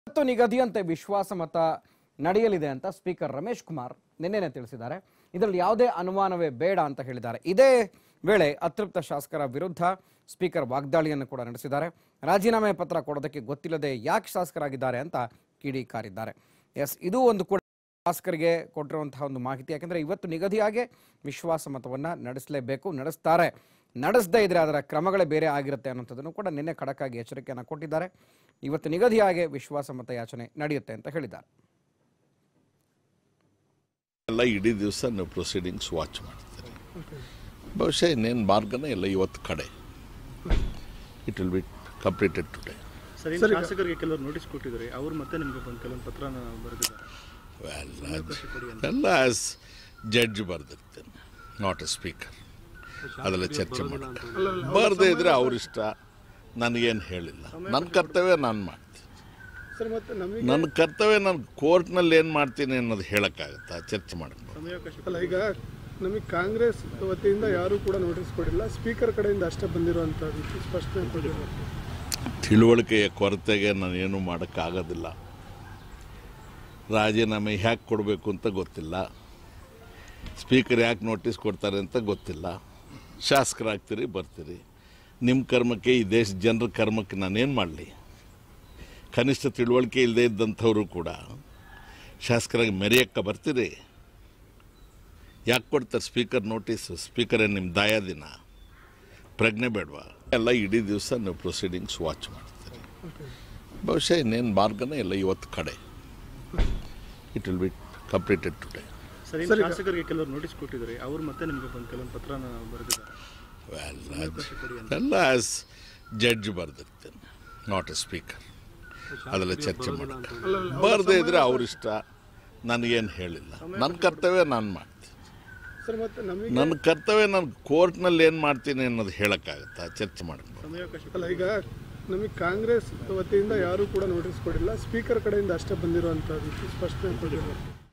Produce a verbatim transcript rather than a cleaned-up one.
ಇವತ್ತು ನಿಗದಿಯಂತೆ ವಿಶ್ವಾಸಮತ ನಡೆಯಲಿದೆ ಅಂತ ಸ್ಪೀಕರ್ ರಮೇಶ್ ಕುಮಾರ್ ನಿನ್ನೆನೇ ತಿಳಿಸಿದ್ದಾರೆ. ಇದರಲ್ಲಿ ಯಾವುದೇ ಅನುಮಾನವೇ ಬೇಡ ಅಂತ ಹೇಳಿದ್ದಾರೆ. ಇದೇ ವೇಳೆ ಅತೃಪ್ತ ಶಾಸಕರ ವಿರುದ್ಧ ಸ್ಪೀಕರ್ ವಾಗ್ದಾಳಿಯನ್ನು ಕೂಡ ನಡೆಸಿದ್ದಾರೆ. ರಾಜೀನಾಮೆ ಪತ್ರ ಕೊಡೋದಕ್ಕೆ ಗೊತ್ತಿಲ್ಲದೆ ಯಾಕೆ ಶಾಸಕರಾಗಿದ್ದಾರೆ ಅಂತ ಕಿಡಿಕಾರಿದ್ದಾರೆ. ಎಸ್, ಇದು ಒಂದು ಕೂಡ ಶಾಸಕರಿಗೆ ಕೊಟ್ಟಿರುವಂತಹ ಒಂದು ಮಾಹಿತಿ. ಯಾಕೆಂದರೆ ಇವತ್ತು ನಿಗದಿಯಾಗಿ ವಿಶ್ವಾಸಮತವನ್ನು ನಡೆಸಲೇಬೇಕು, ನಡೆಸ್ತಾರೆ. ನಡೆಸದೇ ಇದ್ರೆ ಅದರ ಕ್ರಮಗಳೇ ಬೇರೆ ಆಗಿರುತ್ತೆ ಅನ್ನೋಂಥದ್ದನ್ನು ಕೂಡ ನಿನ್ನೆ ಖಡಕ್ಕಾಗಿ ಎಚ್ಚರಿಕೆಯನ್ನು ಕೊಟ್ಟಿದ್ದಾರೆ. ಇವತ್ತು ನಿಗದಿಯಾಗಿ ವಿಶ್ವಾಸಮತ ಯಾಚನೆ ನಡೆಯುತ್ತೆ ಅಂತ ಹೇಳಿದ್ದಾರೆ. ಎಲ್ಲ ಇಡೀ ದಿವಸ ನೀವು ಪ್ರೊಸೀಡಿಂಗ್ಸ್ ವಾಚ್ ಮಾಡ್ತೀರಿ. ಬಹುಶಃ ಇನ್ನೇನು ಮಾರ್ಗನೇ ಎಲ್ಲ ಇವತ್ತು ಕಡೆ it will be completed today. Sir, ಶಾಸಕರಿಗೆ ಕೆಲವರು ನೋಟಿಸ್ ಕೊಟ್ಟಿದ್ದಾರೆ, ಅವರು ಮತ್ತೆ ನಿಮಗೆ ಬಂದು ಕೆಲವೊಂದು ಪತ್ರನ ಬರೆದಿದ್ದಾರೆ. ಎಲ್ಲ ಆಸ್ ಜಡ್ಜ್ ಬರೆದಿರ್ತೇನೆ, ನಾಟ್ ಎ ಸ್ಪೀಕರ್. ಅದೆಲ್ಲ ಚರ್ಚೆ ಮಾಡೋದು ಬರದೇ ಇದ್ರೆ ಅವ್ರಿಷ್ಟ, ನನಗೇನು ಹೇಳಿಲ್ಲ. ನನ್ನ ಕರ್ತವ್ಯ ನಾನು ಮಾಡ್ತೀನಿ. ನನ್ನ ಕರ್ತವ್ಯ ನಾನು ಕೋರ್ಟ್ನಲ್ಲಿ ಏನು ಮಾಡ್ತೀನಿ ಅನ್ನೋದು ಹೇಳೋಕ್ಕಾಗತ್ತಾ? ಚರ್ಚೆ ಮಾಡೋದು. ಈಗ ನಮಗೆ ಕಾಂಗ್ರೆಸ್ ವತಿಯಿಂದ ಯಾರೂ ಕೂಡ ನೋಟಿಸ್ ಕೊಡಿಲ್ಲ, ಸ್ಪೀಕರ್ ಕಡೆಯಿಂದ ಅಷ್ಟೇ ಬಂದಿರುವಂಥದ್ದು ಸ್ಪಷ್ಟನೆ ಕೊಟ್ಟಿರೋ ತಿಳುವಳಿಕೆಯ ಕೊರತೆಗೆ ನಾನು ಏನೂ ಮಾಡೋಕ್ಕಾಗೋದಿಲ್ಲ. ರಾಜೀನಾಮೆ ಯಾಕೆ ಕೊಡಬೇಕು ಅಂತ ಗೊತ್ತಿಲ್ಲ, ಸ್ಪೀಕರ್ ಯಾಕೆ ನೋಟಿಸ್ ಕೊಡ್ತಾರೆ ಅಂತ ಗೊತ್ತಿಲ್ಲ. ಶಾಸಕರಾಗ್ತೀರಿ, ಬರ್ತೀರಿ. ನಿಮ್ಮ ಕರ್ಮಕ್ಕೆ, ಈ ದೇಶ ಜನರ ಕರ್ಮಕ್ಕೆ ನಾನೇನು ಮಾಡಲಿ? ಕನಿಷ್ಠ ತಿಳುವಳಿಕೆ ಇಲ್ಲದೆ ಇದ್ದಂಥವರು ಕೂಡ ಶಾಸಕರಾಗಿ ಮೆರೆಯಕ್ಕೆ ಬರ್ತೀರಿ. ಯಾಕೆ ಕೊಡ್ತಾರೆ ಸ್ಪೀಕರ್ ನೋಟಿಸು? ಸ್ಪೀಕರೇ ನಿಮ್ಮ ದಾಯಾದಿನ? ಪ್ರಜ್ಞೆ ಬೇಡವಾ? ಎಲ್ಲ ಇಡೀ ದಿವಸ ನೀವು ಪ್ರೊಸೀಡಿಂಗ್ಸ್ ವಾಚ್ ಮಾಡ್ತೀರಿ. ಬಹುಶಃ ಇನ್ನೇನು ಮಾರ್ಗನೇ ಎಲ್ಲ ಇವತ್ತು ಕಡೆ it will be completed today. Sir, ಶಾಸಕರಿಗೆ ಕೆಲವರು ನೋಟಿಸ್ ಕೊಟ್ಟಿದ್ದಾರೆ, ಅವರು ಮತ್ತೆ ನಿಮಗೆ ಬಂದು ಕೆಲವೊಂದು ಪತ್ರನ ಬರೆದಿದ್ದಾರೆ. ಎಲ್ಲ ಆಸ್ ಜಡ್ಜ್ ಬರೆದಿರ್ತೇನೆ, ನಾಟ್ ಎ ಸ್ಪೀಕರ್. ಅದೆಲ್ಲ ಚರ್ಚೆ ಮಾಡೋದು. ಬರದೇ ಇದ್ರೆ ಅವ್ರಿಷ್ಟ, ನನಗೇನು ಹೇಳಿಲ್ಲ. ನನ್ನ ಕರ್ತವ್ಯ ನಾನು ಮಾಡ್ತೀನಿ. ನನ್ನ ಕರ್ತವ್ಯ ನಾನು ಕೋರ್ಟ್ನಲ್ಲಿ ಏನು ಮಾಡ್ತೀನಿ ಅನ್ನೋದು ಹೇಳೋಕ್ಕಾಗತ್ತಾ? ಚರ್ಚೆ ಮಾಡೋದು. ಈಗ ನಮಗೆ ಕಾಂಗ್ರೆಸ್ ವತಿಯಿಂದ ಯಾರೂ ಕೂಡ ನೋಟಿಸ್ ಕೊಡಿಲ್ಲ, ಸ್ಪೀಕರ್ ಕಡೆಯಿಂದ ಅಷ್ಟೇ ಬಂದಿರುವಂಥದ್ದು ಸ್ಪಷ್ಟನೆ ಕೊಟ್ಟಿರೋ